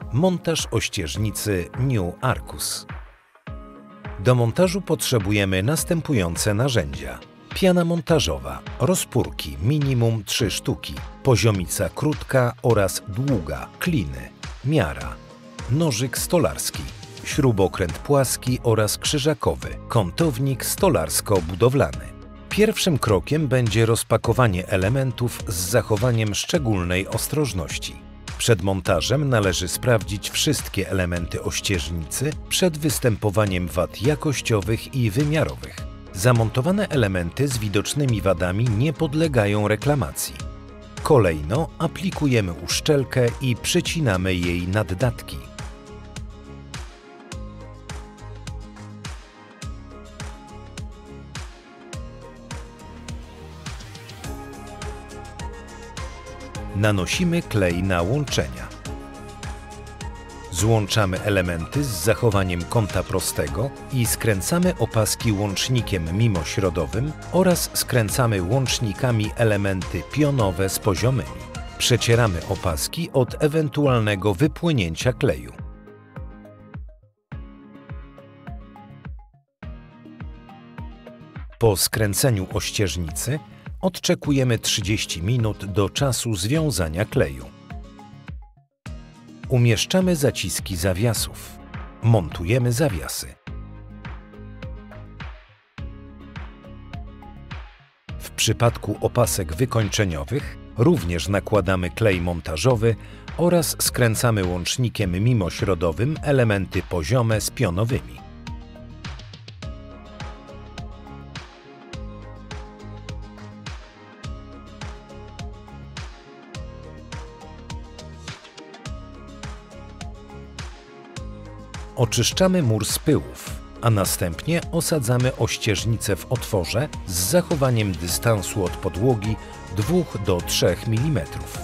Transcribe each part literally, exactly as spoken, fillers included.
Montaż ościeżnicy New Arcus. Do montażu potrzebujemy następujące narzędzia. Piana montażowa, rozpórki minimum trzy sztuki, poziomica krótka oraz długa, kliny, miara, nożyk stolarski, śrubokręt płaski oraz krzyżakowy, kątownik stolarsko-budowlany. Pierwszym krokiem będzie rozpakowanie elementów z zachowaniem szczególnej ostrożności. Przed montażem należy sprawdzić wszystkie elementy ościeżnicy przed występowaniem wad jakościowych i wymiarowych. Zamontowane elementy z widocznymi wadami nie podlegają reklamacji. Kolejno aplikujemy uszczelkę i przycinamy jej naddatki. Nanosimy klej na łączenia. Złączamy elementy z zachowaniem kąta prostego i skręcamy opaski łącznikiem mimośrodowym oraz skręcamy łącznikami elementy pionowe z poziomymi. Przecieramy opaski od ewentualnego wypłynięcia kleju. Po skręceniu ościeżnicy odczekujemy trzydzieści minut do czasu związania kleju. Umieszczamy zaciski zawiasów. Montujemy zawiasy. W przypadku opasek wykończeniowych również nakładamy klej montażowy oraz skręcamy łącznikiem mimośrodowym elementy poziome z pionowymi. Oczyszczamy mur z pyłów, a następnie osadzamy ościeżnicę w otworze z zachowaniem dystansu od podłogi dwa do trzech milimetrów.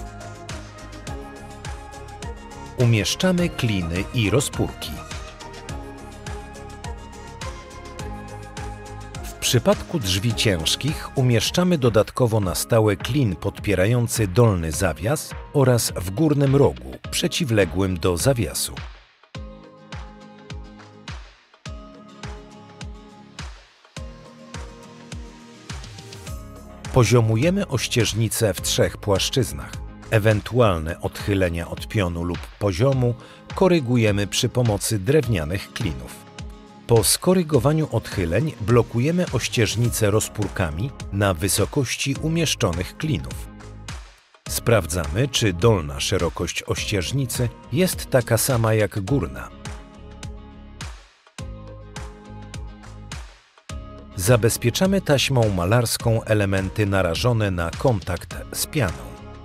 Umieszczamy kliny i rozpórki. W przypadku drzwi ciężkich umieszczamy dodatkowo na stałe klin podpierający dolny zawias oraz w górnym rogu, przeciwległym do zawiasu. Poziomujemy ościeżnicę w trzech płaszczyznach. Ewentualne odchylenia od pionu lub poziomu korygujemy przy pomocy drewnianych klinów. Po skorygowaniu odchyleń blokujemy ościeżnicę rozpórkami na wysokości umieszczonych klinów. Sprawdzamy, czy dolna szerokość ościeżnicy jest taka sama jak górna. Zabezpieczamy taśmą malarską elementy narażone na kontakt z pianą.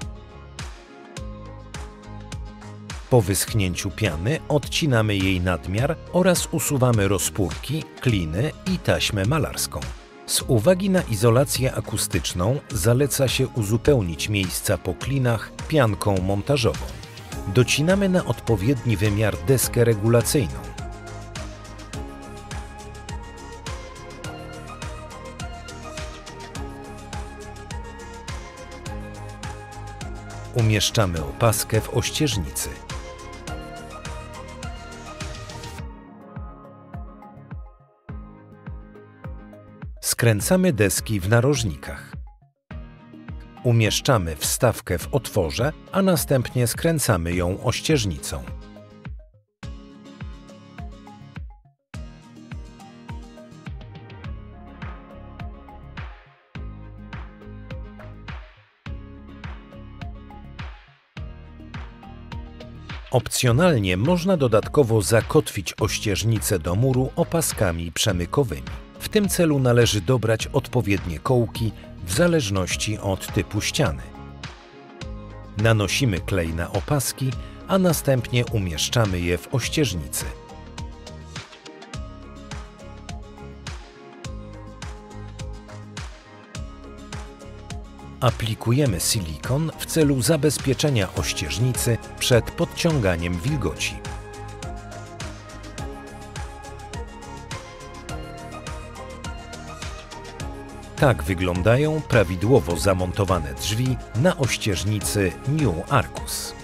Po wyschnięciu piany odcinamy jej nadmiar oraz usuwamy rozpórki, kliny i taśmę malarską. Z uwagi na izolację akustyczną zaleca się uzupełnić miejsca po klinach pianką montażową. Docinamy na odpowiedni wymiar deskę regulacyjną. Umieszczamy opaskę w ościeżnicy. Skręcamy deski w narożnikach. Umieszczamy wstawkę w otworze, a następnie skręcamy ją ościeżnicą. Opcjonalnie można dodatkowo zakotwić ościeżnicę do muru opaskami przemykowymi. W tym celu należy dobrać odpowiednie kołki w zależności od typu ściany. Nanosimy klej na opaski, a następnie umieszczamy je w ościeżnicy. Aplikujemy silikon w celu zabezpieczenia ościeżnicy przed podciąganiem wilgoci. Tak wyglądają prawidłowo zamontowane drzwi na ościeżnicy New Arcus.